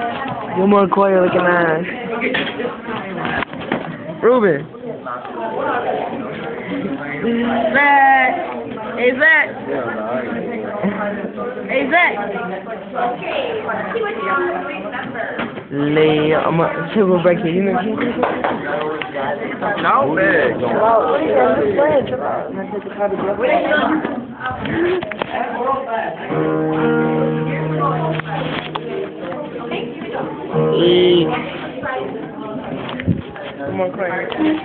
Gilmore Coyle looking ass. Ruben. Zach. Hey, Zach. Hey, Zach. Lay, I'm gonna chill back here. You know what No, man. Chill out. Just play it. Chill out. I'm gonna take the car to go. Come on, cry.